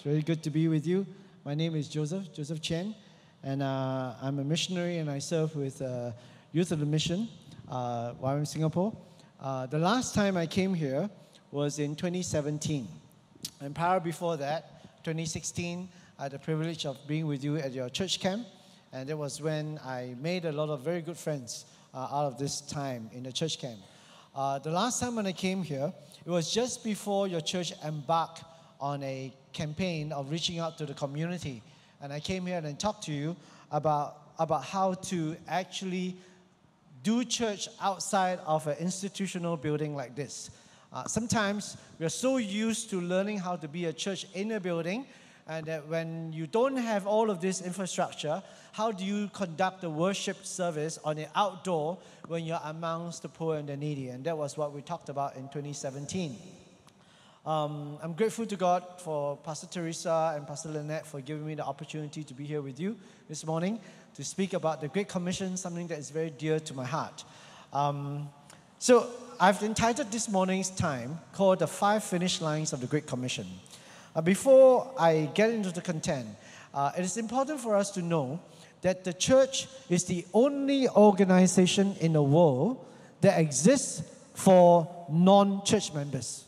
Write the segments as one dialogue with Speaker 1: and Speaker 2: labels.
Speaker 1: It's very good to be with you. My name is Joseph Chean, and I'm a missionary, and I serve with Youth of the Mission while I'm in Singapore. The last time I came here was in 2017. And prior before that, 2016, I had the privilege of being with you at your church camp. And that was when I made a lot of very good friends out of this time in the church camp. The last time when I came here, it was just before your church embarked on a campaign of reaching out to the community. And I came here and talked to you about how to actually do church outside of an institutional building like this. Sometimes we're so used to learning how to be a church in a building, and that when you don't have all of this infrastructure, how do you conduct the worship service on the outdoor when you're amongst the poor and the needy? And that was what we talked about in 2017. I'm grateful to God for Pastor Teresa and Pastor Lynette for giving me the opportunity to be here with you this morning to speak about the Great Commission, something that is very dear to my heart. So I've entitled this morning's time called The 5 Finish Lines of the Great Commission. Before I get into the content, it is important for us to know that the church is the only organization in the world that exists for non-church members.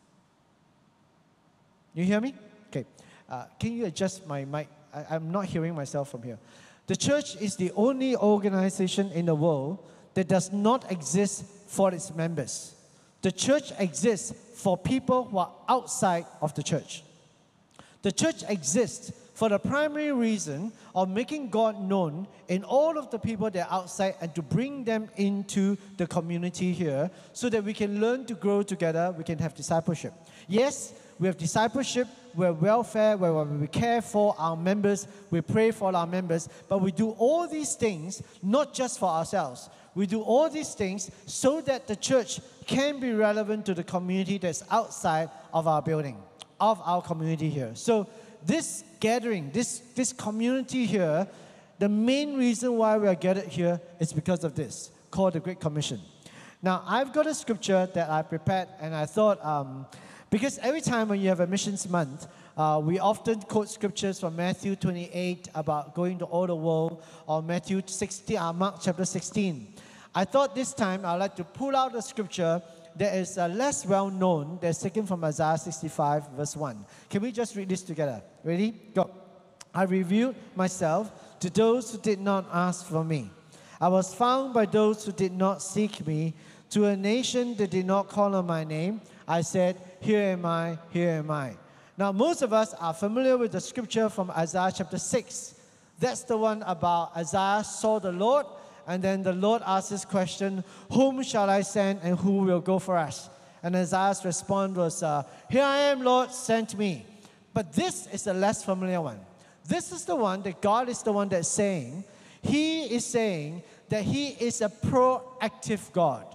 Speaker 1: You hear me? Okay. Can you adjust my mic? I'm not hearing myself from here. The church is the only organization in the world that does not exist for its members. The church exists for people who are outside of the church. The church exists for the primary reason of making God known in all of the people that are outside and to bring them into the community here so that we can learn to grow together, we can have discipleship. Yes, we have discipleship, we have welfare, where we care for our members, we pray for our members, but we do all these things not just for ourselves. We do all these things so that the church can be relevant to the community that's outside of our building, of our community here. So this gathering, this community here, the main reason why we are gathered here is because of this, called the Great Commission. Now, I've got a scripture that I prepared, and I thought, because every time when you have a missions month, we often quote scriptures from Matthew 28 about going to all the world, or Matthew 16, Mark chapter 16. I thought this time I'd like to pull out a scripture that is less well known, that's taken from Isaiah 65 verse 1. Can we just read this together? Ready? Go. I revealed myself to those who did not ask for me. I was found by those who did not seek me. To a nation that did not call on my name, I said, here am I, here am I. Now, most of us are familiar with the scripture from Isaiah chapter 6. That's the one about Isaiah saw the Lord, and then the Lord asked this question, whom shall I send and who will go for us? And Isaiah's response was, here I am, Lord, send me. But this is the less familiar one. This is the one that God is the one that's saying. He is saying that He is a proactive God.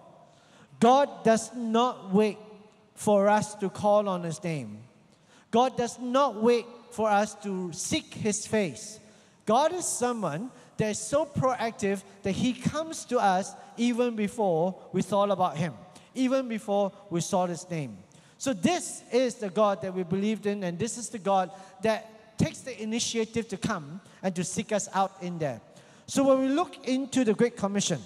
Speaker 1: God does not wait for us to call on His name. God does not wait for us to seek His face. God is someone that is so proactive that He comes to us even before we thought about Him, even before we saw His name. So this is the God that we believed in, and this is the God that takes the initiative to come and to seek us out in there. So when we look into the Great Commission,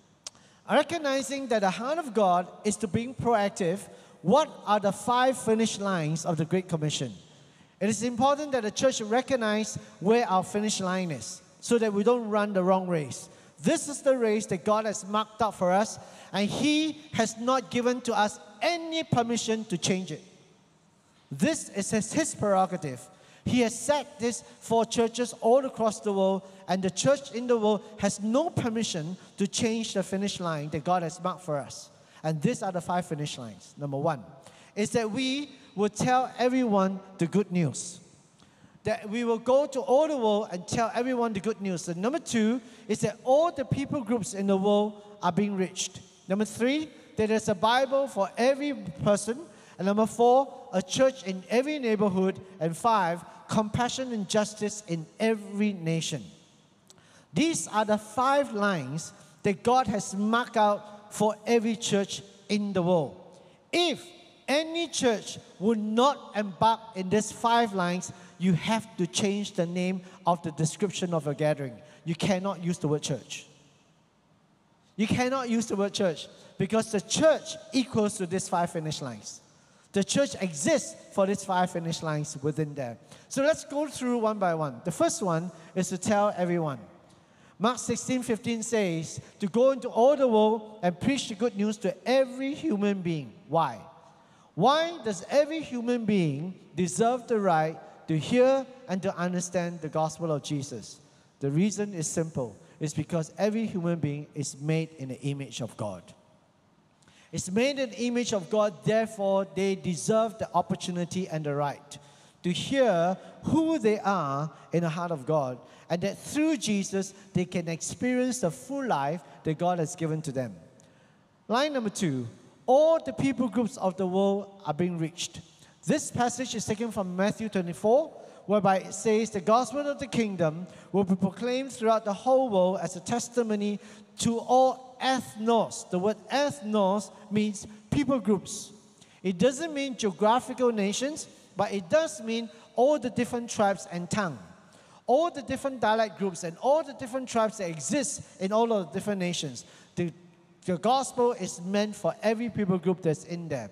Speaker 1: recognizing that the heart of God is to being proactive, what are the 5 finish lines of the Great Commission? It is important that the church recognize where our finish line is, so that we don't run the wrong race. This is the race that God has marked out for us, and He has not given to us any permission to change it. This is His prerogative. He has set this for churches all across the world, and the church in the world has no permission to change the finish line that God has marked for us. And these are the 5 finish lines. Number 1 is that we will tell everyone the good news. That we will go to all the world and tell everyone the good news. And number 2 is that all the people groups in the world are being reached. Number 3, that there's a Bible for every person. And number 4, a church in every neighborhood. And 5, compassion and justice in every nation. These are the 5 lines that God has marked out for every church in the world. If any church would not embark in these 5 lines, you have to change the name of the description of a gathering. You cannot use the word church. You cannot use the word church because the church equals to these 5 finish lines. The church exists for these 5 finish lines within there. So let's go through one by one. The first one is to tell everyone. Mark 16:15 says, to go into all the world and preach the good news to every human being. Why? Why does every human being deserve the right to hear and to understand the gospel of Jesus? The reason is simple. It's because every human being is made in the image of God. It's made in the image of God, therefore they deserve the opportunity and the right to hear who they are in the heart of God, and that through Jesus they can experience the full life that God has given to them. Line number 2, all the people groups of the world are being reached. This passage is taken from Matthew 24, whereby it says the gospel of the kingdom will be proclaimed throughout the whole world as a testimony to all ethnos. The word ethnos means people groups. It doesn't mean geographical nations, but it does mean all the different tribes and tongues, all the different dialect groups and all the different tribes that exist in all of the different nations. The gospel is meant for every people group that's in there.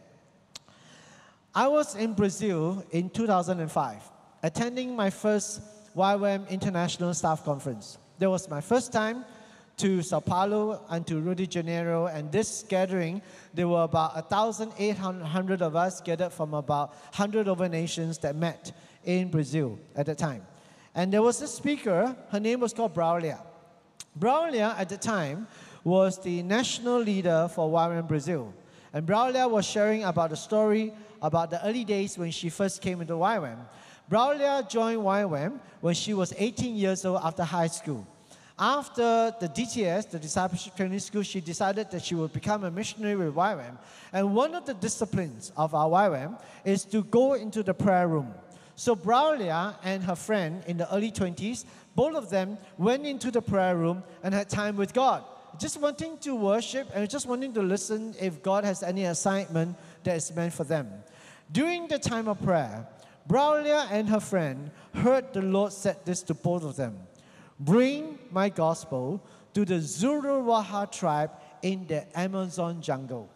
Speaker 1: I was in Brazil in 2005, attending my first YWAM International Staff Conference. That was my first time to Sao Paulo and to Rio de Janeiro, and this gathering, there were about 1,800 of us gathered from about 100 over nations that met in Brazil at the time. And there was a speaker, her name was called Braulia. Braulia at the time was the national leader for YWAM Brazil. And Braulia was sharing about the story about the early days when she first came into YWAM. Braulia joined YWAM when she was 18 years old after high school. After the DTS, the Discipleship Training School, she decided that she would become a missionary with YWAM. And one of the disciplines of our YWAM is to go into the prayer room. So Braulia and her friend in the early 20s, both of them went into the prayer room and had time with God, just wanting to worship and just wanting to listen if God has any assignment that is meant for them. During the time of prayer, Braulia and her friend heard the Lord said this to both of them: bring my gospel to the Zuruwaha tribe in the Amazon jungle.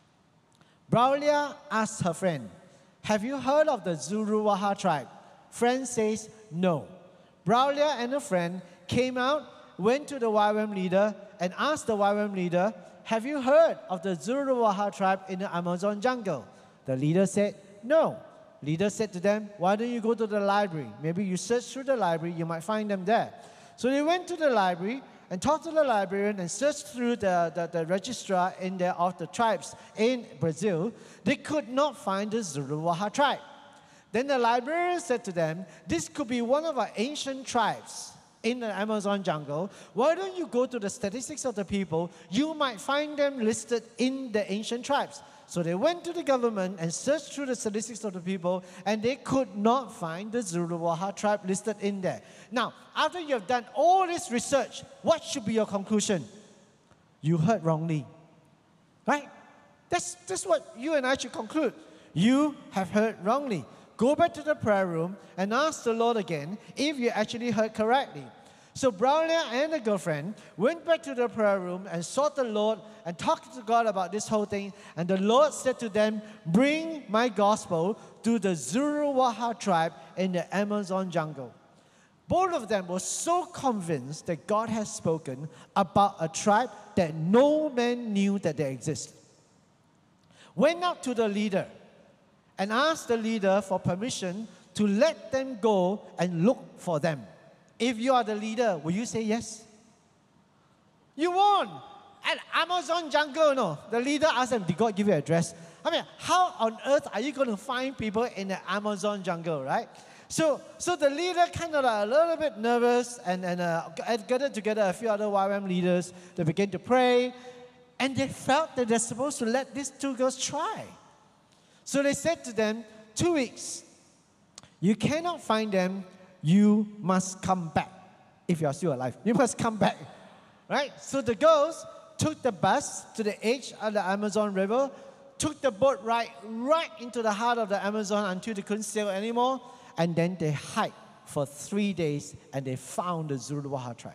Speaker 1: Braulia asked her friend, have you heard of the Zuruwaha tribe? Friend says, no. Braulia and her friend came out, went to the YWAM leader and asked the YWAM leader, have you heard of the Zuruwaha tribe in the Amazon jungle? The leader said, no. Leader said to them, why don't you go to the library? Maybe you search through the library, you might find them there. So they went to the library and talked to the librarian and searched through the registrar in there of the tribes in Brazil. They could not find the Zuruwaha tribe. Then the librarian said to them, this could be one of our ancient tribes in the Amazon jungle. Why don't you go to the statistics of the people? You might find them listed in the ancient tribes. So they went to the government and searched through the statistics of the people, and they could not find the Zuruwaha tribe listed in there. Now, after you have done all this research, what should be your conclusion? You heard wrongly. Right? That's what you and I should conclude. You have heard wrongly. Go back to the prayer room and ask the Lord again if you actually heard correctly. So Braulia and the girlfriend went back to the prayer room and sought the Lord and talked to God about this whole thing. And the Lord said to them, bring my gospel to the Zuruwaha tribe in the Amazon jungle. Both of them were so convinced that God has spoken about a tribe that no man knew that they existed. Went up to the leader and asked the leader for permission to let them go and look for them. If you are the leader, will you say yes? You won't. At Amazon jungle, no. The leader asked them, did God give you an address? I mean, how on earth are you going to find people in the Amazon jungle, right? So the leader kind of a little bit nervous and gathered together a few other YWAM leaders. They began to pray, and they felt that they're supposed to let these two girls try. So they said to them, 2 weeks. You cannot find them. You must come back. If you are still alive, you must come back. Right? So the girls took the bus to the edge of the Amazon River, took the boat right into the heart of the Amazon until they couldn't sail anymore, and then they hiked for 3 days, and they found the Zuluwaha tribe.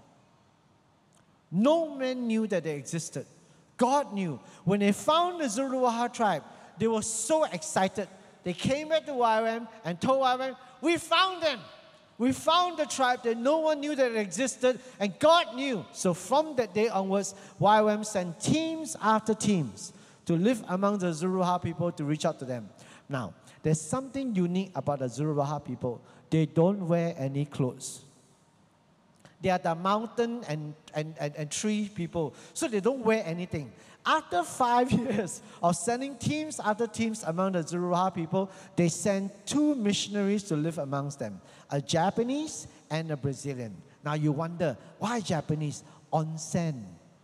Speaker 1: No man knew that they existed. God knew. When they found the Zuluwaha tribe, they were so excited. They came back to YWAM and told YWAM, we found them. We found the tribe that no one knew that it existed, and God knew. So from that day onwards, YWAM sent teams after teams to live among the Zuluwaha people to reach out to them. Now, there's something unique about the Zuluwaha people. They don't wear any clothes. They are the mountain and tree people, so they don't wear anything. After 5 years of sending teams after teams among the Zuluwaha people, they sent 2 missionaries to live amongst them, a Japanese and a Brazilian. Now you wonder, why Japanese? Onsen.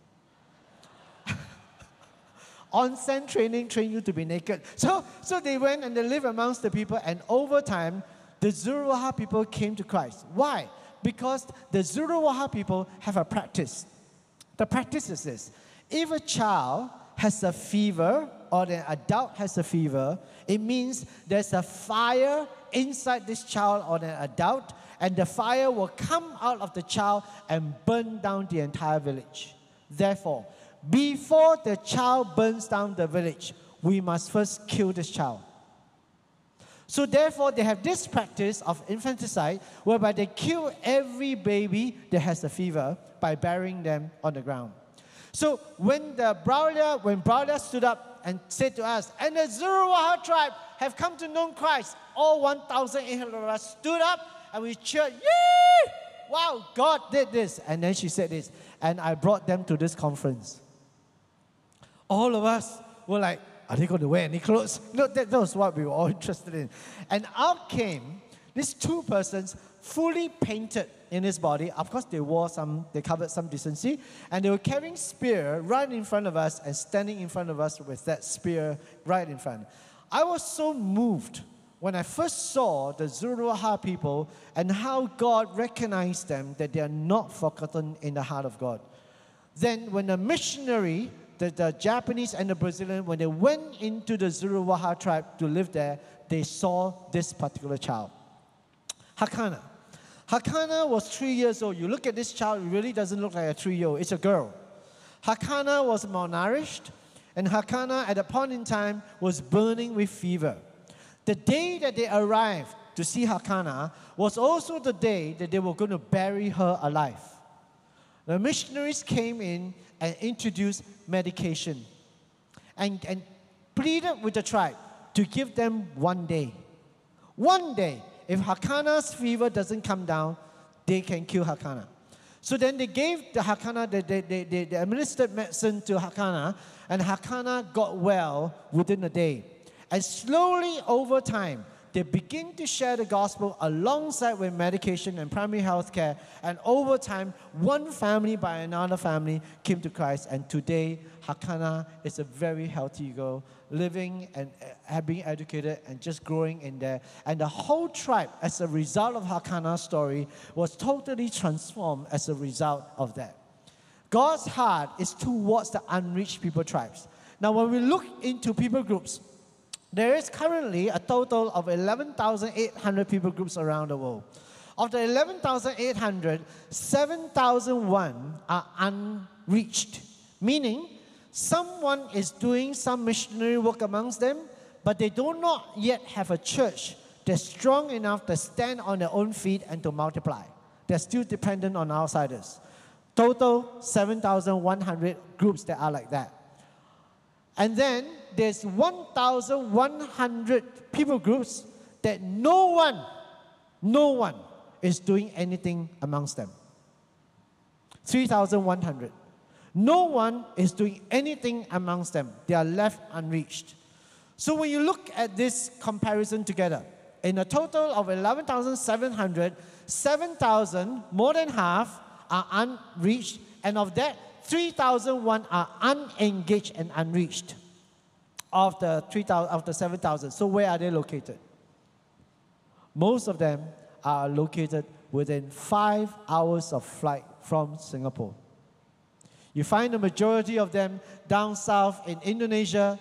Speaker 1: Onsen training train you to be naked. So they went and they lived amongst the people, and over time, the Zuluwaha people came to Christ. Why? Because the Zuluwaha people have a practice. The practice is this. If a child has a fever or an adult has a fever, it means there's a fire inside this child or an adult, and the fire will come out of the child and burn down the entire village. Therefore, before the child burns down the village, we must first kill this child. So therefore, they have this practice of infanticide, whereby they kill every baby that has a fever by burying them on the ground. So when Braulia stood up and said to us, and the Zuluwaha tribe have come to know Christ, all 1,800 of us stood up and we cheered, yay! Wow, God did this. And then she said this, and I brought them to this conference. All of us were like, are they going to wear any clothes? No, that was what we were all interested in. And out came these 2 persons, fully painted in his body. Of course, they covered some decency, and they were carrying spear right in front of us and standing in front of us with that spear right in front. I was so moved when I first saw the Zuluwaha people and how God recognized them, that they are not forgotten in the heart of God. Then when the missionary, the Japanese and the Brazilian, when they went into the Zuluwaha tribe to live there, they saw this particular child. Hakana. Hakana was 3 years old. You look at this child, it really doesn't look like a 3-year-old. It's a girl. Hakana was malnourished, and Hakana at a point in time was burning with fever. The day that they arrived to see Hakana was also the day that they were going to bury her alive. The missionaries came in and introduced medication and pleaded with the tribe to give them 1 day. 1 day. If Hakana's fever doesn't come down, they can kill Hakana. So then they gave the Hakana, they administered medicine to Hakana, and Hakana got well within a day. And slowly over time, they begin to share the gospel alongside with medication and primary health care. And over time, one family by another family came to Christ. And today, Hakana is a very healthy girl, living and being educated and just growing in there. And the whole tribe, as a result of Hakana's story, was totally transformed as a result of that. God's heart is towards the unreached people tribes. Now, when we look into people groups, there is currently a total of 11,800 people groups around the world. Of the 11,800, 7,001 are unreached, meaning someone is doing some missionary work amongst them, but they do not yet have a church that's strong enough to stand on their own feet and to multiply. They're still dependent on outsiders. Total 7,100 groups that are like that. And then there's 1,100 people groups that no one is doing anything amongst them. 3,100. No one is doing anything amongst them. They are left unreached. So when you look at this comparison together, in a total of 11,700, 7,000, more than half, are unreached, and of that, 3,001 are unengaged and unreached of the 7,000. So where are they located? Most of them are located within 5 hours of flight from Singapore. You find the majority of them down south in Indonesia,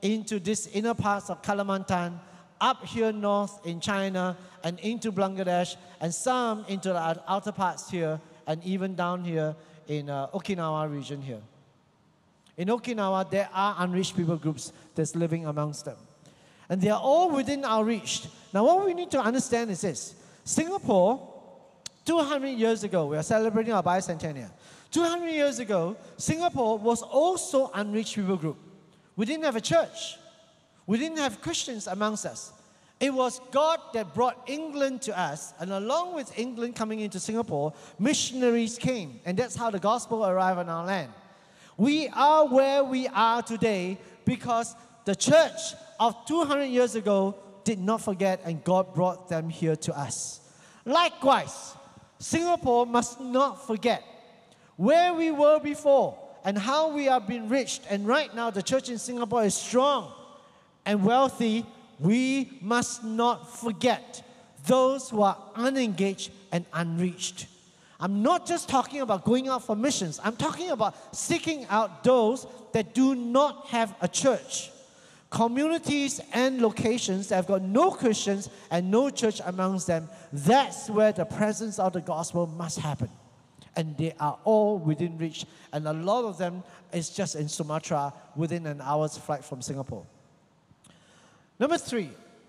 Speaker 1: into this inner parts of Kalimantan, up here north in China, and into Bangladesh, and some into the outer parts here, and even down here in Okinawa region here. In Okinawa, there are unreached people groups that's living amongst them. And they are all within our reach. Now, what we need to understand is this. Singapore, 200 years ago, we are celebrating our bicentennial. 200 years ago, Singapore was also unreached people group. We didn't have a church. We didn't have Christians amongst us. It was God that brought England to us, and along with England coming into Singapore, missionaries came, and that's how the gospel arrived on our land. We are where we are today because the church of 200 years ago did not forget, and God brought them here to us. Likewise, Singapore must not forget where we were before and how we have been reached. And right now, the church in Singapore is strong and wealthy. We must not forget those who are unengaged and unreached. I'm not just talking about going out for missions. I'm talking about seeking out those that do not have a church. Communities and locations that have got no Christians and no church amongst them, that's where the presence of the gospel must happen. And they are all within reach. And a lot of them is just in Sumatra, within an hour's flight from Singapore. Number 3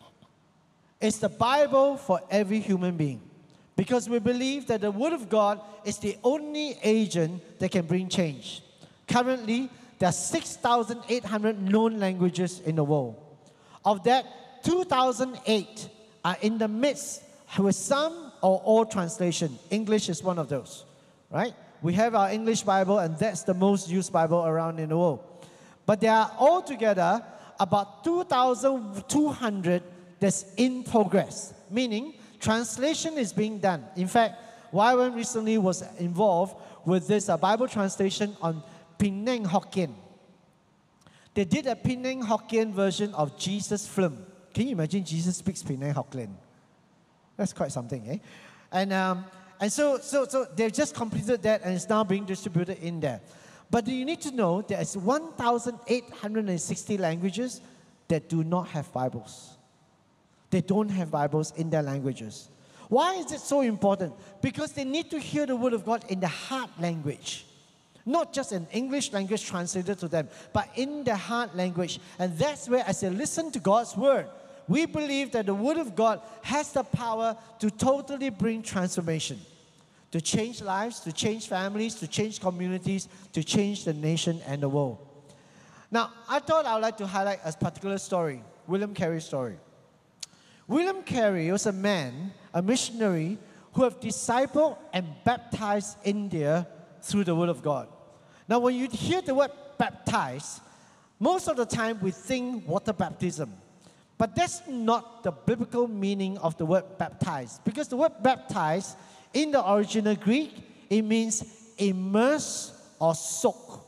Speaker 1: is the Bible for every human being. Because we believe that the Word of God is the only agent that can bring change. Currently, there are 6,800 known languages in the world. Of that, 2,008 are in the midst with some or all translation. English is one of those, right? We have our English Bible, and that's the most used Bible around in the world. But there are altogether about 2,200 that's in progress, meaning translation is being done. In fact, YWAM recently was involved with this Bible translation on Penang Hokkien. They did a Penang Hokkien version of Jesus' film. Can you imagine Jesus speaks Penang Hokkien? That's quite something, eh? And so they've just completed that, and it's now being distributed in there. But you need to know there is 1,860 languages that do not have Bibles. They don't have Bibles in their languages. Why is it so important? Because they need to hear the Word of God in the heart language. Not just in English language translated to them, but in their heart language. And that's where, as they listen to God's Word, we believe that the Word of God has the power to totally bring transformation. To change lives, to change families, to change communities, to change the nation and the world. Now, I thought I would like to highlight a particular story, William Carey's story. William Carey was a man, a missionary, who have discipled and baptized India through the Word of God. Now, when you hear the word baptize, most of the time we think water baptism. But that's not the biblical meaning of the word baptize. Because the word baptize, in the original Greek, it means immerse or soak.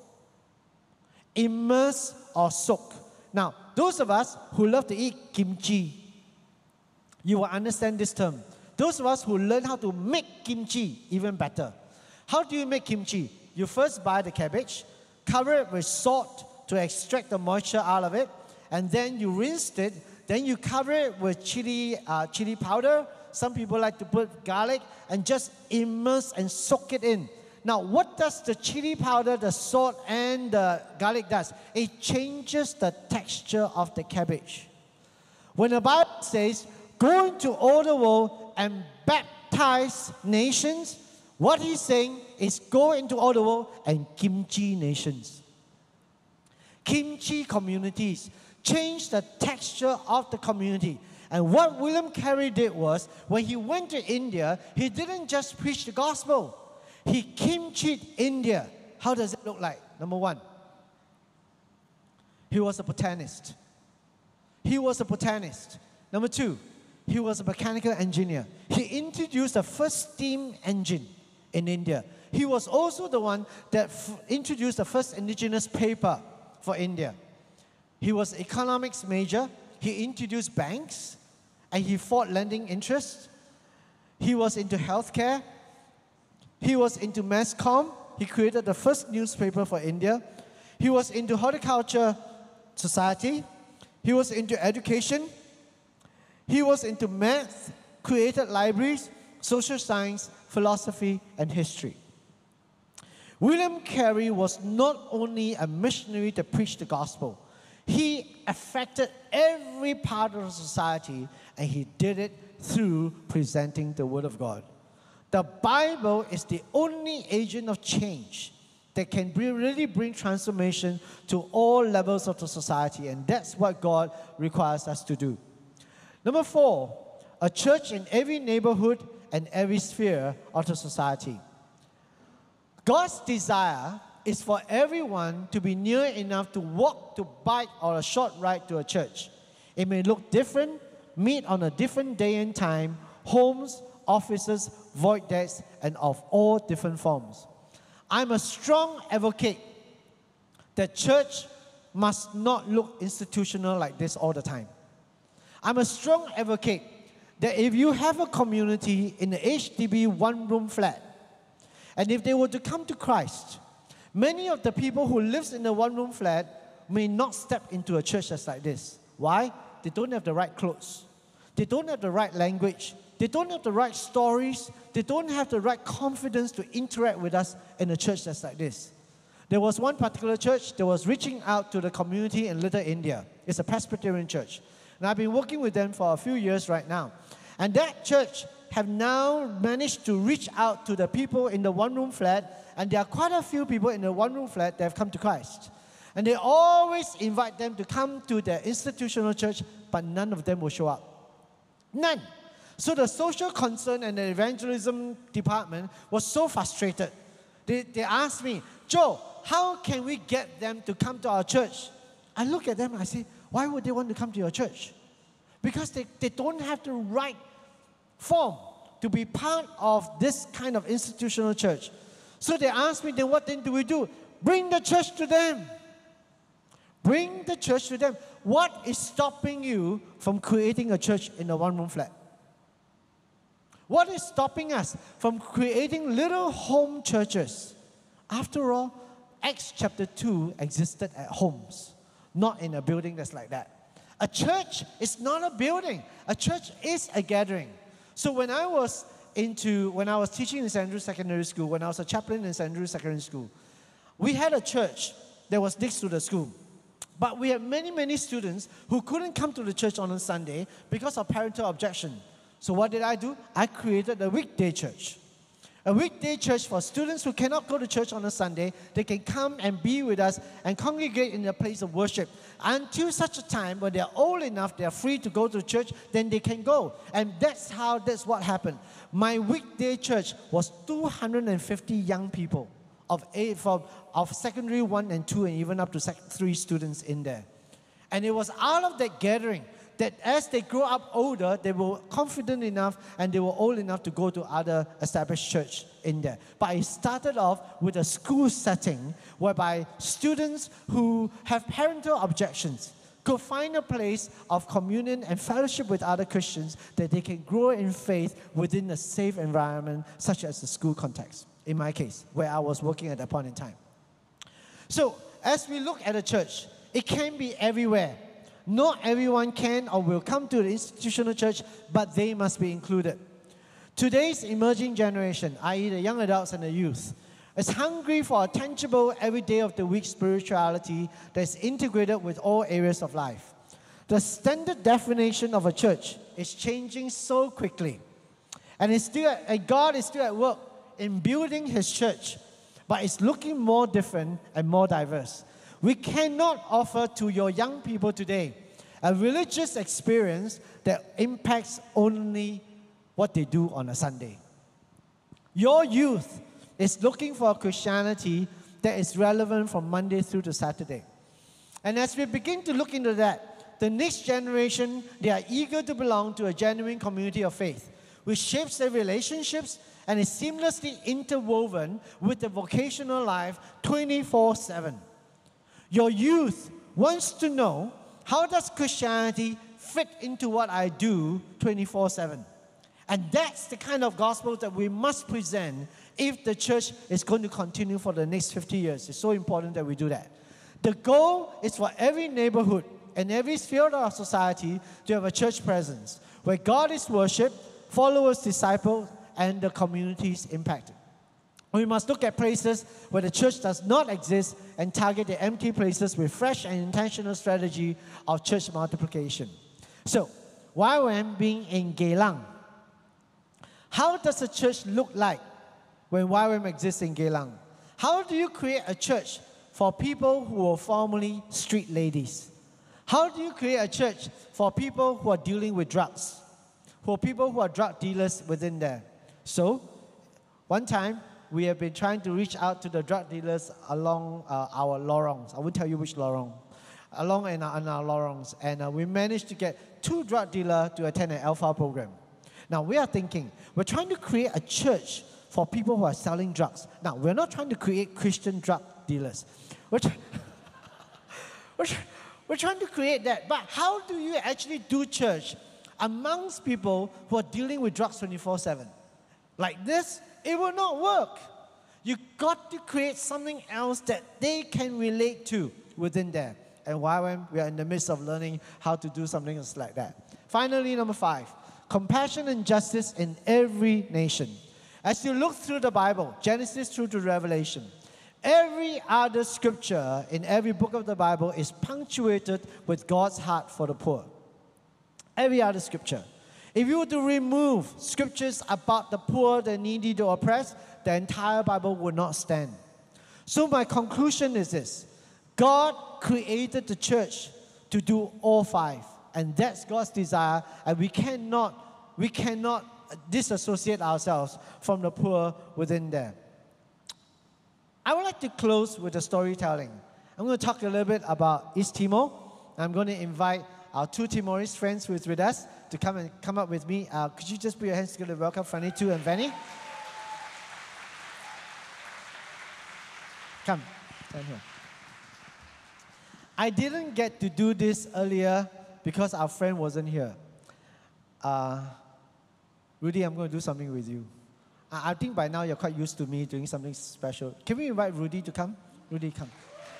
Speaker 1: Immerse or soak. Now, those of us who love to eat kimchi, you will understand this term. Those of us who learn how to make kimchi, even better. How do you make kimchi? You first buy the cabbage, cover it with salt to extract the moisture out of it, and then you rinse it. Then you cover it with chili powder. Some people like to put garlic and just immerse and soak it in. Now, what does the chili powder, the salt, and the garlic does? It changes the texture of the cabbage. When the Bible says, go into all the world and baptize nations, what he's saying is go into all the world and kimchi nations. Kimchi communities. Change the texture of the community. And what William Carey did was, when he went to India, he didn't just preach the gospel. He kimchied India. How does it look like? Number 1, he was a botanist. He was a botanist. Number 2, he was a mechanical engineer. He introduced the first steam engine in India. He was also the one that introduced the first indigenous paper for India. He was an economics major. He introduced banks, and he fought lending interest. He was into healthcare. He was into mass comm. He created the first newspaper for India. He was into horticulture society. He was into education. He was into math, created libraries, social science, philosophy, and history. William Carey was not only a missionary to preach the gospel, he affected every part of society, and he did it through presenting the Word of God. The Bible is the only agent of change that can really bring transformation to all levels of the society, and that's what God requires us to do. Number 4, a church in every neighborhood and every sphere of the society. God's desire is for everyone to be near enough to walk, to bike, or a short ride to a church. It may look different, meet on a different day and time, homes, offices, void decks, and of all different forms. I'm a strong advocate that church must not look institutional like this all the time. I'm a strong advocate that if you have a community in the HDB one-room flat, and if they were to come to Christ, many of the people who live in the one-room flat may not step into a church that's like this. Why? They don't have the right clothes. They don't have the right language. They don't have the right stories. They don't have the right confidence to interact with us in a church that's like this. There was one particular church that was reaching out to the community in Little India. It's a Presbyterian church. And I've been working with them for a few years right now. And that church have now managed to reach out to the people in the one-room flat, and there are quite a few people in the one-room flat that have come to Christ. And they always invite them to come to their institutional church, but none of them will show up. None. So the social concern and the evangelism department was so frustrated. They asked me, Joe, how can we get them to come to our church? I look at them and I say, why would they want to come to your church? Because they don't have the right form to be part of this kind of institutional church. So they asked me, then what then do we do? Bring the church to them. Bring the church to them. What is stopping you from creating a church in a one-room flat? What is stopping us from creating little home churches? After all, Acts chapter 2 existed at homes, not in a building that's like that. A church is not a building. A church is a gathering. So when I was teaching in St. Andrews Secondary School, when I was a chaplain in St. Andrews Secondary School, we had a church that was next to the school. But we had many, many students who couldn't come to the church on a Sunday because of parental objection. So what did I do? I created a weekday church. A weekday church for students who cannot go to church on a Sunday. They can come and be with us and congregate in a place of worship. Until such a time when they're old enough, they're free to go to church, then they can go. And that's what happened. My weekday church was 250 young people of secondary 1 and 2 and even up to 3 students in there. And it was out of that gathering that as they grow up older, they were confident enough and they were old enough to go to other established church in there. But it started off with a school setting whereby students who have parental objections could find a place of communion and fellowship with other Christians that they can grow in faith within a safe environment such as the school context, in my case, where I was working at that point in time. So, as we look at a church, it can be everywhere. Not everyone can or will come to the institutional church, but they must be included. Today's emerging generation, i.e. the young adults and the youth, is hungry for a tangible, every day of the week spirituality that is integrated with all areas of life. The standard definition of a church is changing so quickly. And God is still at work in building His church, but it's looking more different and more diverse. We cannot offer to your young people today a religious experience that impacts only what they do on a Sunday. Your youth is looking for a Christianity that is relevant from Monday through to Saturday. And as we begin to look into that, the next generation, they are eager to belong to a genuine community of faith, which shapes their relationships and is seamlessly interwoven with the vocational life 24/7. Your youth wants to know, how does Christianity fit into what I do 24/7? And that's the kind of gospel that we must present if the church is going to continue for the next 50 years. It's so important that we do that. The goal is for every neighborhood in every sphere of our society to have a church presence where God is worshipped, followers discipled, and the community is impacted. We must look at places where the church does not exist and target the empty places with fresh and intentional strategy of church multiplication. So, YWAM being in Geylang, how does a church look like when YWAM exists in Geylang? How do you create a church for people who were formerly street ladies? How do you create a church for people who are dealing with drugs? For people who are drug dealers within there? So, one time, we have been trying to reach out to the drug dealers along our lorongs. I won't tell you which lorong. Along in our lorongs. And we managed to get 2 drug dealers to attend an Alpha program. Now, we are thinking, we're trying to create a church for people who are selling drugs. Now, we're not trying to create Christian drug dealers. We're trying to create that. But how do you actually do church amongst people who are dealing with drugs 24/7? Like this, it will not work. You've got to create something else that they can relate to within there. And YWAM, we are in the midst of learning how to do something else like that. Finally, number 5, compassion and justice in every nation. As you look through the Bible, Genesis through to Revelation, every other scripture in every book of the Bible is punctuated with God's heart for the poor. Every other scripture. If you were to remove scriptures about the poor, the needy, the oppressed, the entire Bible would not stand. So my conclusion is this. God created the church to do all 5. And that's God's desire. And we cannot disassociate ourselves from the poor within there. I would like to close with a storytelling. I'm going to talk a little bit about East Timor. I'm going to invite our 2 Timorese friends who is with us to come up with me. Could you just put your hands together and welcome Franny and Vanny? Come, stand here. I didn't get to do this earlier because our friend wasn't here. Rudy, I'm going to do something with you. I think by now you're quite used to me doing something special. Can we invite Rudy to come? Rudy, come.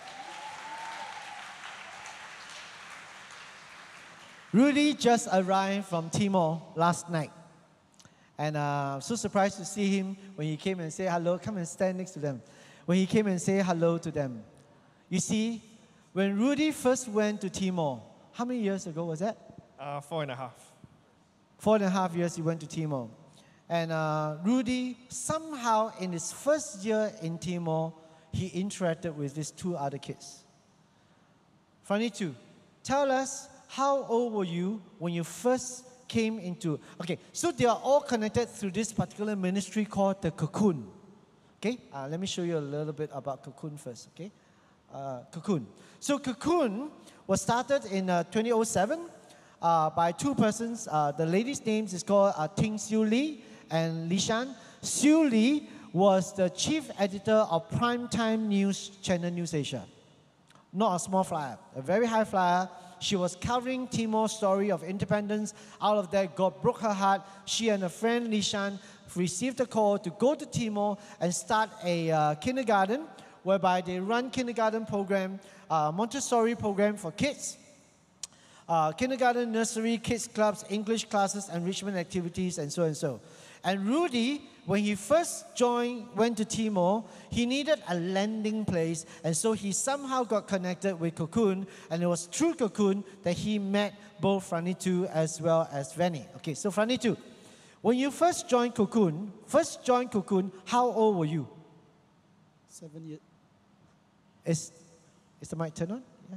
Speaker 1: Rudy just arrived from Timor last night. And I'm so surprised to see him when he came and said hello. Come and stand next to them. When he came and said hello to them. You see, when Rudy first went to Timor, how many years ago was that?
Speaker 2: 4.5.
Speaker 1: 4.5 years he went to Timor. And Rudy, somehow in his first year in Timor, he interacted with these 2 other kids. Funny too. Tell us, how old were you when you first came into... Okay, so they are all connected through this particular ministry called the Cocoon. Okay, let me show you a little bit about Cocoon first, okay? Cocoon. So Cocoon was started in 2007 by 2 persons. The lady's name is called Ting Siu Lee and Li Shan. Siu Lee was the chief editor of Primetime News Channel News Asia. Not a small flyer, a very high flyer. She was covering Timor's story of independence. Out of that, God broke her heart. She and a friend, Li Shan, received a call to go to Timor and start a kindergarten, whereby they run kindergarten program, Montessori program for kids, kindergarten, nursery, kids clubs, English classes, enrichment activities, and so and so. And Rudy, when he first went to Timor, he needed a landing place, and so he somehow got connected with Cocoon, and it was through Cocoon that he met both Franitu as well as Vanny. Okay, so Franitu, when you first joined Cocoon, how old were you?
Speaker 3: 7 years.
Speaker 1: Is the mic turned on? Yeah.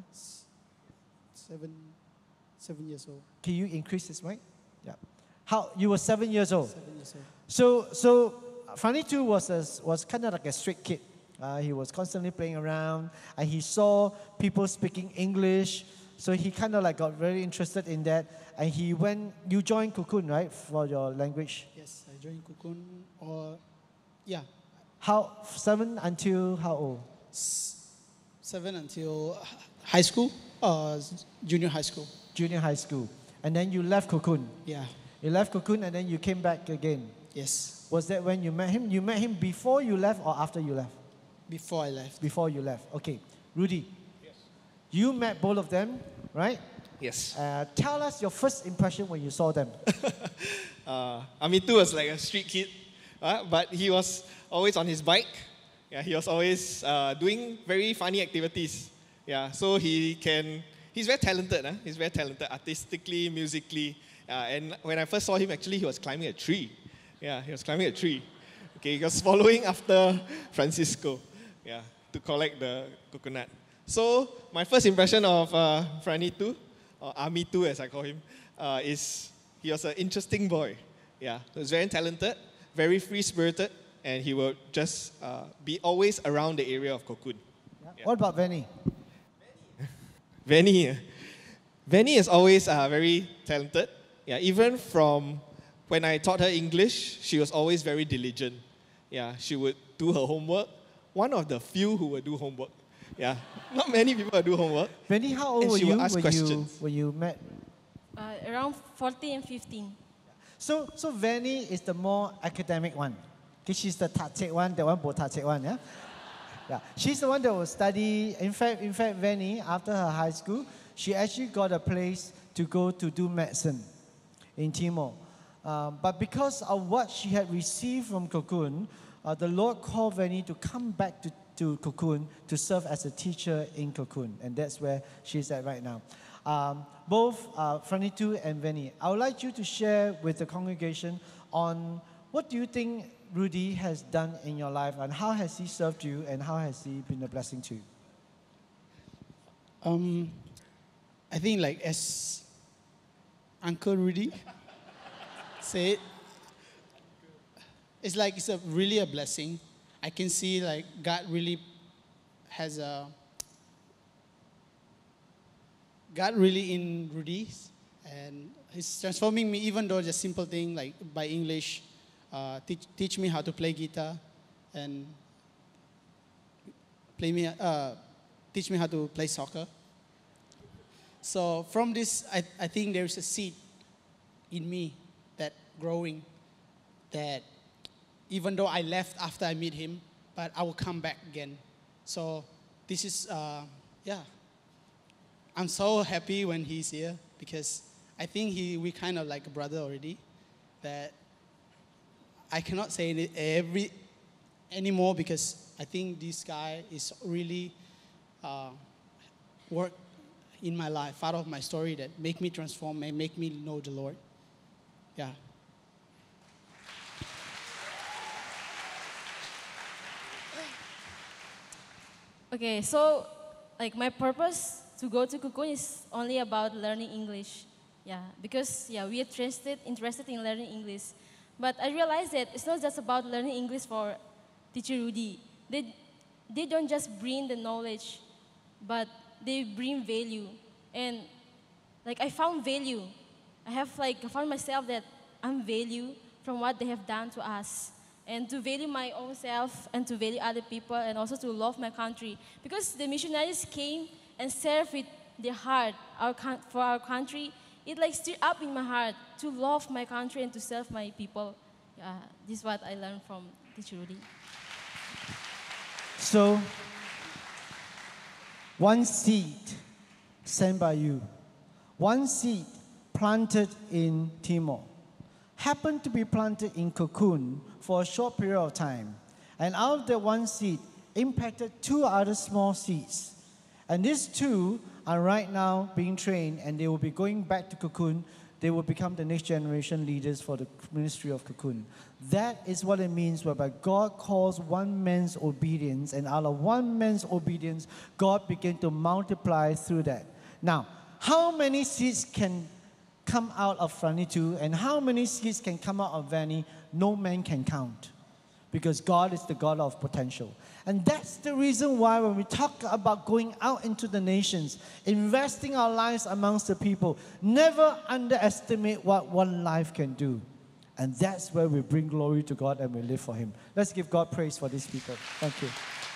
Speaker 3: 7 years old.
Speaker 1: Can you increase this mic? Yeah. You were 7 years old.
Speaker 3: 7 years old.
Speaker 1: So Franitu was kind of like a strict kid. He was constantly playing around, and he saw people speaking English, so he kind of like got very interested in that. And you joined Cocoon, right, for your language?
Speaker 3: Yes, I joined Cocoon, yeah.
Speaker 1: 7 until how old?
Speaker 3: 7 until high school, junior high school.
Speaker 1: Junior high school. And then you left Cocoon.
Speaker 3: Yeah.
Speaker 1: You left Cocoon and then you came back again.
Speaker 3: Yes.
Speaker 1: Was that when you met him? You met him before you left or after you left?
Speaker 3: Before I left.
Speaker 1: Before you left. Okay. Rudy.
Speaker 2: Yes.
Speaker 1: You met both of them right?
Speaker 2: Yes.
Speaker 1: Tell us your first impression when you saw them.
Speaker 2: Amitu was like a street kid, but he was always on his bike. Yeah, he was always doing very funny activities. Yeah, so he's very talented. He's very talented artistically, musically. And when I first saw him, actually, he was climbing a tree. Yeah, he was climbing a tree. Okay, he was following after Francisco. Yeah, to collect the coconut. So my first impression of Franitu, or Amitu as I call him, is he was an interesting boy. Yeah, he was very talented, very free-spirited, and he will just be always around the area of Kokun.
Speaker 1: Yeah. What about Venny?
Speaker 2: Venny is always very talented. Yeah, even from when I taught her English, she was always very diligent. Yeah, she would do her homework. One of the few who would do homework. Yeah, not many people would do homework.
Speaker 1: Venny, how old were you when you met?
Speaker 4: Around 14 and 15.
Speaker 1: So Venny is the more academic one. Okay, she's the tatik one, the one bo tatik one, yeah? Yeah. She's the one that will study. In fact, Venny, after her high school, she actually got a place to go to do medicine in Timor. But because of what she had received from Kokun, the Lord called Venny to come back to Kokun to serve as a teacher in Kokun. And that's where she's at right now. Both Franitu and Venny, I would like you to share with the congregation on what do you think Rudy has done in your life, and how has he served you, and how has he been a blessing to you?
Speaker 3: I think like as Uncle Rudy said, it's like it's really a blessing. I can see like God really in Rudy, and he's transforming me, even though just simple thing like by English, teach me how to play guitar, and teach me how to play soccer. So from this, I think there's a seed in me that growing, that even though I left after I meet him, but I will come back again. So this is, I'm so happy when he's here, because I think we kind of like a brother already, that I cannot say it anymore, because I think this guy is really work in my life, part of my story that make me transform and make me know the Lord. Yeah.
Speaker 4: Okay, so like my purpose to go to Kukun is only about learning English. Yeah, because we are interested in learning English. But I realized that it's not just about learning English for Teacher Rudy. They don't just bring the knowledge, but they bring value. And like I found value. I found myself that I'm value from what they have done to us. And to value my own self, and to value other people, and also to love my country. Because the missionaries came and served with their heart for our country. It like stirred up in my heart to love my country and to serve my people. This is what I learned from Teacher Rudy.
Speaker 1: So, one seed sent by you, one seed planted in Timor, happened to be planted in Kokun for a short period of time. And out of that one seed, impacted two other small seeds. And these two are right now being trained, and they will be going back to Kokun. They will become the next generation leaders for the ministry of Kokun. That is what it means whereby God calls one man's obedience, and out of one man's obedience, God began to multiply through that. Now, how many seeds can come out of Franitu, and how many seeds can come out of Vanny? No man can count, because God is the God of potential. And that's the reason why when we talk about going out into the nations, investing our lives amongst the people, never underestimate what one life can do. And that's where we bring glory to God and we live for Him. Let's give God praise for these people. Thank you.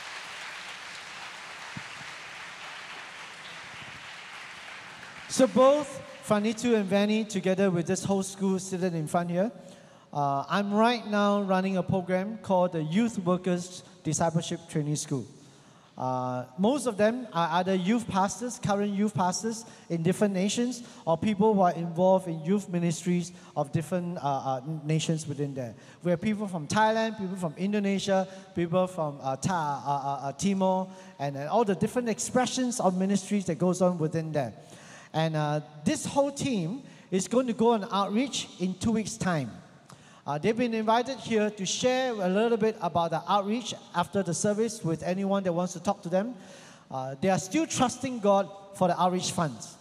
Speaker 1: So both Franitu and Vanny, together with this whole school seated in front here, I'm right now running a program called the Youth Workers Discipleship Training School. Most of them are either youth pastors, current youth pastors in different nations, or people who are involved in youth ministries of different nations within there. We have people from Thailand, people from Indonesia, people from Timor, and all the different expressions of ministries that goes on within there. And this whole team is going to go on outreach in 2 weeks' time. They've been invited here to share a little bit about the outreach after the service with anyone that wants to talk to them. They are still trusting God for the outreach funds.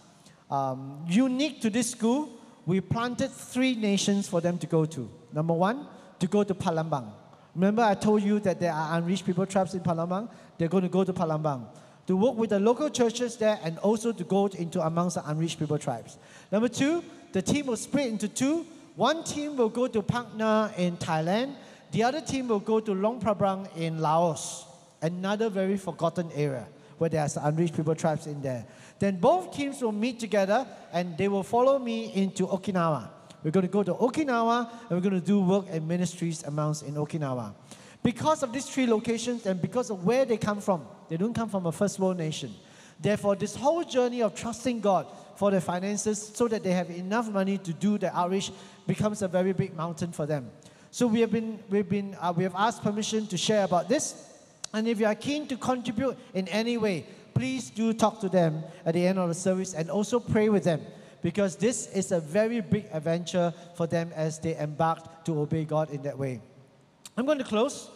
Speaker 1: Unique to this school, we planted 3 nations for them to go to. Number 1, to go to Palembang. Remember I told you that there are unreached people tribes in Palembang? They're going to go to Palembang to work with the local churches there and also to go into amongst the unreached people tribes. Number 2, the team will split into 2. One team will go to Phang Na in Thailand. The other team will go to Long Prabang in Laos, another very forgotten area where there's unreached people tribes in there. Then both teams will meet together and they will follow me into Okinawa. We're going to go to Okinawa and we're going to do work and ministries amongst in Okinawa. Because of these 3 locations and because of where they come from, they don't come from a first world nation. Therefore, this whole journey of trusting God for their finances so that they have enough money to do the outreach becomes a very big mountain for them. So we have asked permission to share about this. And if you are keen to contribute in any way, please do talk to them at the end of the service and also pray with them, because this is a very big adventure for them as they embark to obey God in that way. I'm going to close.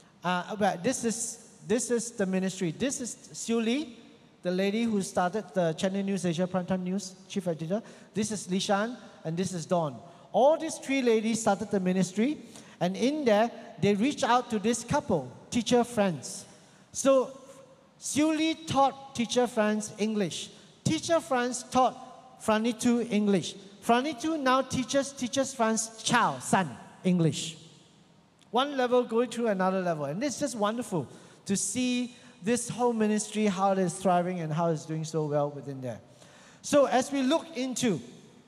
Speaker 1: But this is the ministry. This is Siu Lee, the lady who started the Channel News Asia Primetime News, Chief Editor. This is Lishan, and this is Dawn. All these 3 ladies started the ministry, and in there, they reached out to this couple, teacher friends. So, Siu Lee taught teacher friends English. Teacher friends taught Franitu English. Franitu now teaches friends child, son, English. One level going through another level. And it's just wonderful to see this whole ministry, how it is thriving and how it's doing so well within there. So as we look into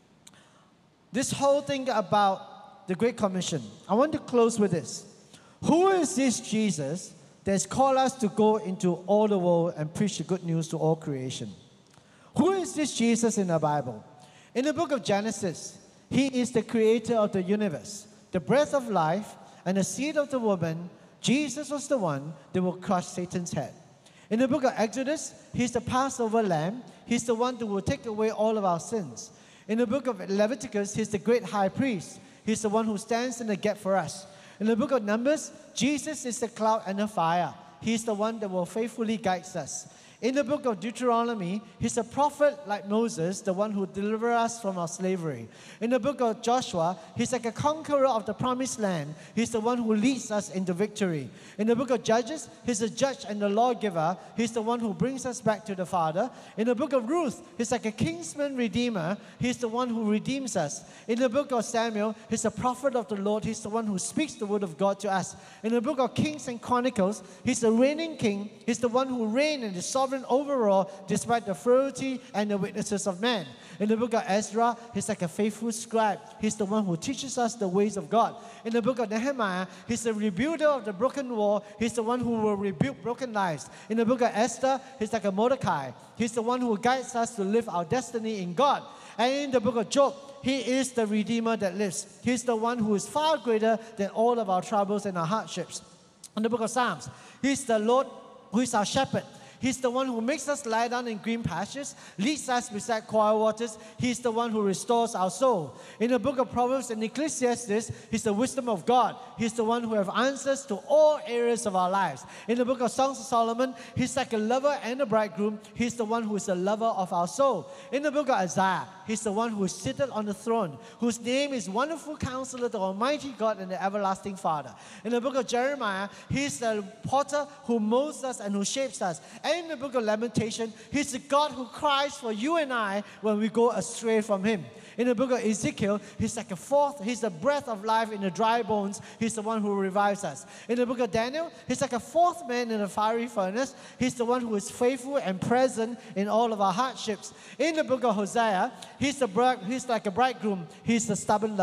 Speaker 1: this whole thing about the Great Commission, I want to close with this. Who is this Jesus that has called us to go into all the world and preach the good news to all creation? Who is this Jesus in the Bible? In the book of Genesis, he is the creator of the universe, the breath of life, and the seed of the woman. Jesus was the one that will crush Satan's head. In the book of Exodus, he's the Passover lamb. He's the one that will take away all of our sins. In the book of Leviticus, he's the great high priest. He's the one who stands in the gap for us. In the book of Numbers, Jesus is the cloud and the fire. He's the one that will faithfully guide us. In the book of Deuteronomy, he's a prophet like Moses, the one who delivered us from our slavery. In the book of Joshua, he's like a conqueror of the promised land. He's the one who leads us into victory. In the book of Judges, he's a judge and the lawgiver. He's the one who brings us back to the Father. In the book of Ruth, he's like a kinsman redeemer. He's the one who redeems us. In the book of Samuel, he's a prophet of the Lord. He's the one who speaks the word of God to us. In the book of Kings and Chronicles, he's the reigning king. He's the one who reigns and is sovereign overall despite the frailty and the weaknesses of man. In the book of Ezra, he's like a faithful scribe. He's the one who teaches us the ways of God. In the book of Nehemiah, he's the rebuilder of the broken wall. He's the one who will rebuild broken lives. In the book of Esther, he's like a Mordecai. He's the one who guides us to live our destiny in God. And in the book of Job, he is the Redeemer that lives. He's the one who is far greater than all of our troubles and our hardships. In the book of Psalms, he's the Lord who is our shepherd. He's the one who makes us lie down in green pastures, leads us beside quiet waters. He's the one who restores our soul. In the book of Proverbs and Ecclesiastes, he's the wisdom of God. He's the one who has answers to all areas of our lives. In the book of Songs of Solomon, he's like a lover and a bridegroom. He's the one who is the lover of our soul. In the book of Isaiah, he's the one who is seated on the throne, whose name is Wonderful Counselor, the Almighty God, and the Everlasting Father. In the book of Jeremiah, he's the potter who molds us and who shapes us. And in the book of Lamentation, he's the God who cries for you and I when we go astray from him. In the book of Ezekiel, he's like he's the breath of life in the dry bones. He's the one who revives us. In the book of Daniel, he's like a fourth man in a fiery furnace. He's the one who is faithful and present in all of our hardships. In the book of Hosea, he's like a bridegroom. He's the stubborn lover.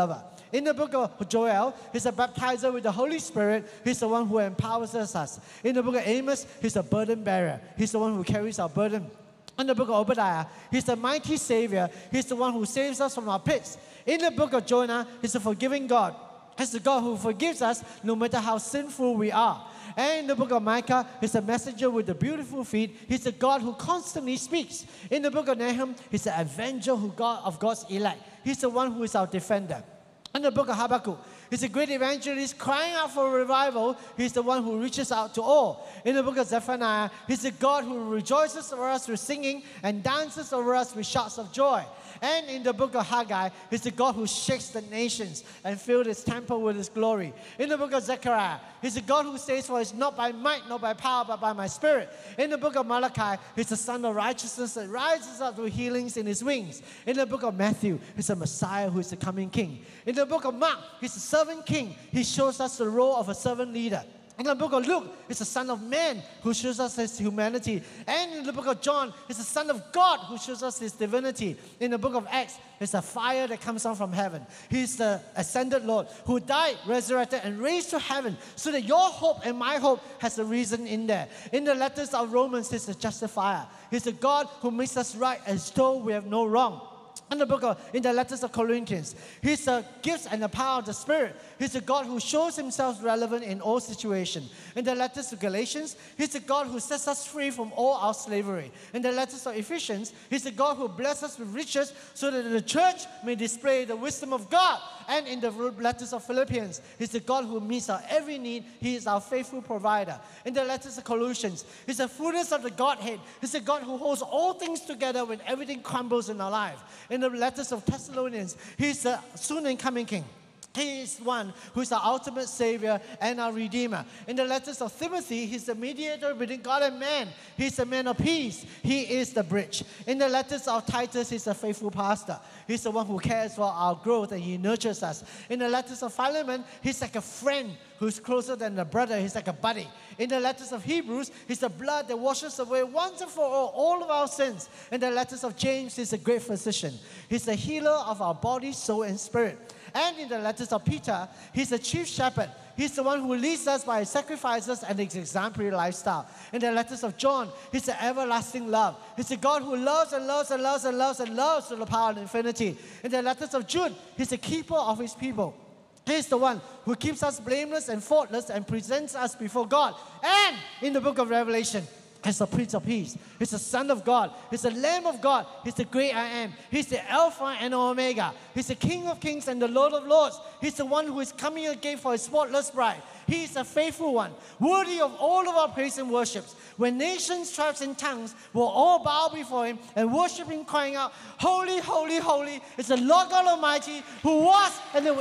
Speaker 1: In the book of Joel, he's a baptizer with the Holy Spirit. He's the one who empowers us. In the book of Amos, he's a burden bearer. He's the one who carries our burden. In the book of Obadiah, he's the mighty Savior. He's the one who saves us from our pits. In the book of Jonah, he's a forgiving God. He's the God who forgives us no matter how sinful we are. And in the book of Micah, he's a messenger with the beautiful feet. He's the God who constantly speaks. In the book of Nahum, he's the avenger of God's elect. He's the one who is our defender. In the book of Habakkuk, he's a great evangelist crying out for revival. He's the one who reaches out to all. In the book of Zephaniah, he's the God who rejoices over us with singing and dances over us with shouts of joy. And in the book of Haggai, he's the God who shakes the nations and fills his temple with his glory. In the book of Zechariah, he's the God who says, for it's not by might, not by power, but by my spirit. In the book of Malachi, he's the Son of righteousness that rises up with healings in his wings. In the book of Matthew, he's the Messiah who is the coming king. In the book of Mark, he's the servant king. He shows us the role of a servant leader. In the book of Luke, it's the Son of Man who shows us his humanity. And in the book of John, it's the Son of God who shows us his divinity. In the book of Acts, it's a fire that comes down from heaven. He's the ascended Lord who died, resurrected, and raised to heaven so that your hope and my hope has a reason in there. In the letters of Romans, he's the justifier. He's the God who makes us right as though we have no wrong. In the letters of Corinthians, he's the gifts and the power of the Spirit. He's the God who shows himself relevant in all situations. In the letters to Galatians, he's the God who sets us free from all our slavery. In the letters of Ephesians, he's the God who blesses us with riches so that the church may display the wisdom of God. And in the letters of Philippians, he's the God who meets our every need. He is our faithful provider. In the letters of Colossians, he's the fullness of the Godhead. He's the God who holds all things together when everything crumbles in our life. In the letters of Thessalonians, he's the soon and coming King. He is one who is our ultimate Savior and our Redeemer. In the letters of Timothy, he's the mediator between God and man. He's the man of peace. He is the bridge. In the letters of Titus, he's a faithful pastor. He's the one who cares for our growth and he nurtures us. In the letters of Philemon, he's like a friend who's closer than a brother. He's like a buddy. In the letters of Hebrews, he's the blood that washes away once and for all of our sins. In the letters of James, he's a great physician. He's the healer of our body, soul, and spirit. And in the letters of Peter, he's the chief shepherd. He's the one who leads us by his sacrifices and his exemplary lifestyle. In the letters of John, he's the everlasting love. He's the God who loves and loves and loves and loves and loves to the power of infinity. In the letters of Jude, he's the keeper of his people. He's the one who keeps us blameless and faultless and presents us before God. And in the book of Revelation, he's the Prince of Peace. He's the Son of God. He's the Lamb of God. He's the great I am. He's the Alpha and Omega. He's the King of Kings and the Lord of Lords. He's the one who is coming again for his spotless bride. He is a faithful one, worthy of all of our praise and worships. When nations, tribes, and tongues will all bow before him and worship him, crying out, holy, holy, holy is the Lord God Almighty, who was and who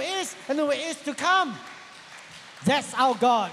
Speaker 1: is to come. That's our God.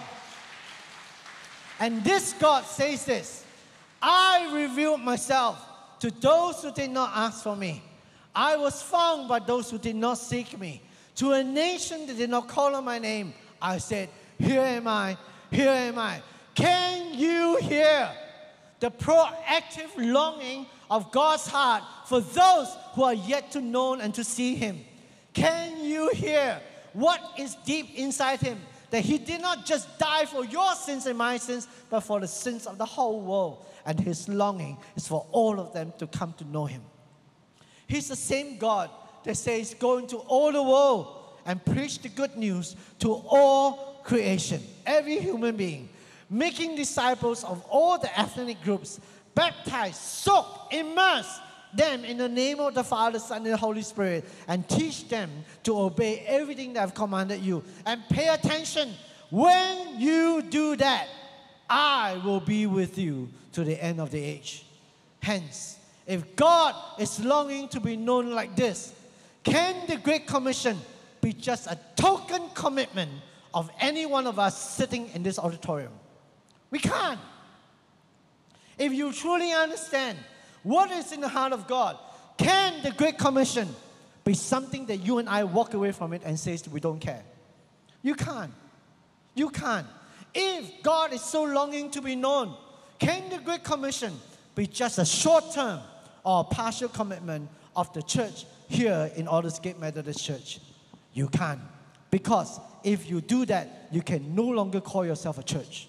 Speaker 1: And this God says this, I revealed myself to those who did not ask for me. I was found by those who did not seek me. To a nation that did not call on my name, I said, here am I, here am I. Can you hear the proactive longing of God's heart for those who are yet to know and to see him? Can you hear what is deep inside him? That he did not just die for your sins and my sins, but for the sins of the whole world. And his longing is for all of them to come to know him. He's the same God that says, go into all the world and preach the good news to all creation, every human being, making disciples of all the ethnic groups, baptize, soak, immerse them in the name of the Father, Son, and the Holy Spirit, and teach them to obey everything that I've commanded you. And pay attention. When you do that, I will be with you to the end of the age. Hence, if God is longing to be known like this, can the Great Commission be just a token commitment of any one of us sitting in this auditorium? We can't. If you truly understand what is in the heart of God, can the Great Commission be something that you and I walk away from it and say we don't care? You can't. You can't. If God is so longing to be known, can the Great Commission be just a short-term or partial commitment of the church here in Aldersgate Methodist Church? You can't. Because if you do that, you can no longer call yourself a church.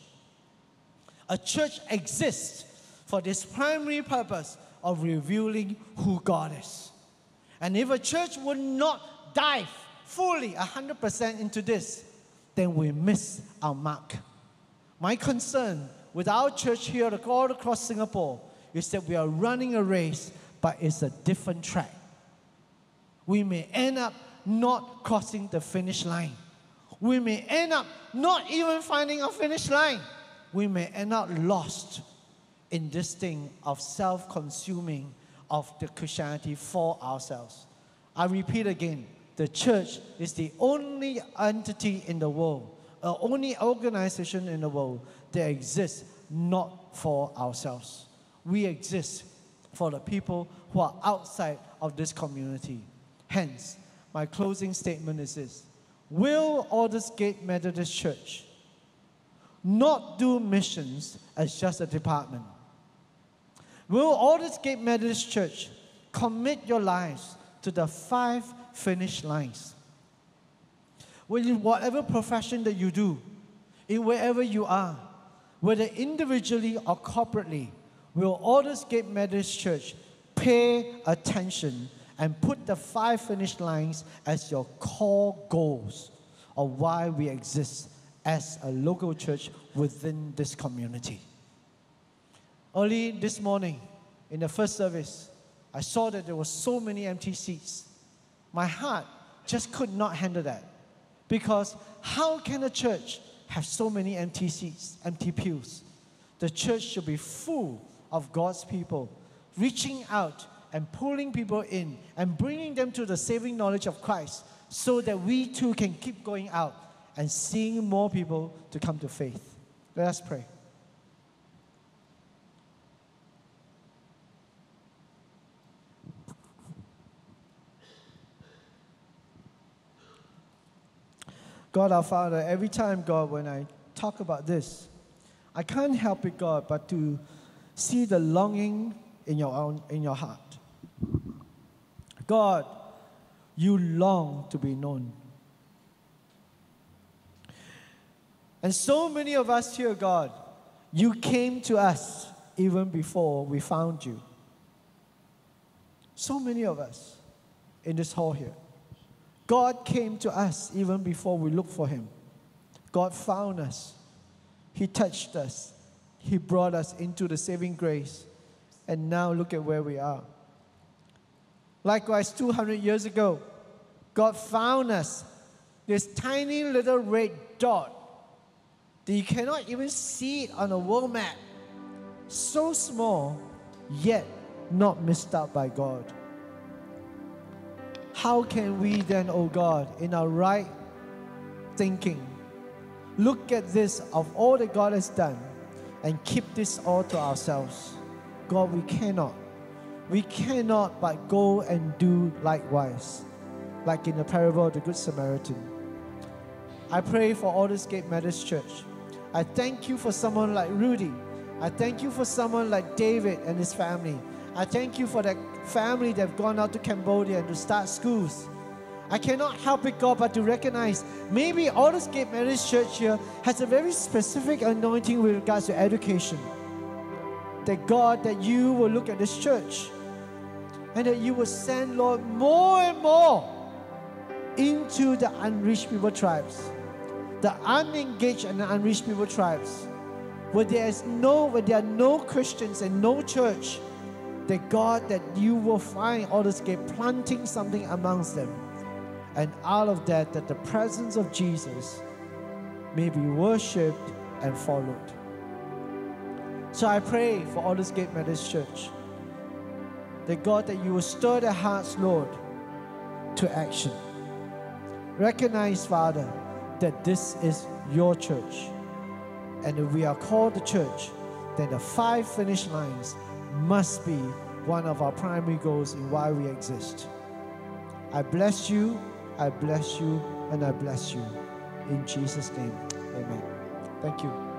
Speaker 1: A church exists for this primary purpose of revealing who God is. And if a church would not dive fully 100% into this, then we miss our mark. My concern with our church here all across Singapore is that we are running a race, but it's a different track. We may end up not crossing the finish line. We may end up not even finding a finish line. We may end up lost in this thing of self-consuming of the Christianity for ourselves. I repeat again, the church is the only entity in the world, only organization in the world that exists not for ourselves. We exist for the people who are outside of this community. Hence, my closing statement is this. Will Aldersgate Methodist Church not do missions as just a department? Will Aldersgate Methodist Church commit your lives to the 5 finish lines? Will in whatever profession that you do, in wherever you are, whether individually or corporately, will Aldersgate Methodist Church pay attention and put the 5 finish lines as your core goals of why we exist as a local church within this community? Early this morning, in the first service, I saw that there were so many empty seats. My heart just could not handle that. Because how can a church have so many empty seats, empty pews? The church should be full of God's people, reaching out and pulling people in and bringing them to the saving knowledge of Christ so that we too can keep going out and seeing more people to come to faith. Let us pray. God our Father, every time, God, when I talk about this, I can't help it, God, but to see the longing in your heart. God, you long to be known. And so many of us here, God, you came to us even before we found you. So many of us in this hall here. God came to us even before we looked for him. God found us. He touched us. He brought us into the saving grace. And now look at where we are. Likewise, 200 years ago, God found us. This tiny little red dot that you cannot even see it on a world map. So small, yet not missed out by God. How can we then, oh God, in our right thinking, look at this of all that God has done and keep this all to ourselves? God, we cannot. We cannot but go and do likewise, like in the parable of the Good Samaritan. I pray for Aldersgate Methodist Church. I thank you for someone like Rudy. I thank you for someone like David and his family. I thank you for that family that have gone out to Cambodia and to start schools. I cannot help it, God, but to recognize maybe Aldersgate Methodist Church here has a very specific anointing with regards to education. That God, that you will look at this church and that you will send, Lord, more and more into the unreached people tribes, the unengaged and the unreached people tribes, where there are no Christians and no church. That God, that you will find Aldersgate planting something amongst them. And out of that the presence of Jesus may be worshipped and followed. So I pray for Aldersgate Methodist Church. That God, that you will stir their hearts, Lord, to action. Recognize, Father, that this is your church. And if we are called the church, then the 5 finish lines must be one of our primary goals in why we exist. I bless you, and I bless you. In Jesus' name, amen. Thank you.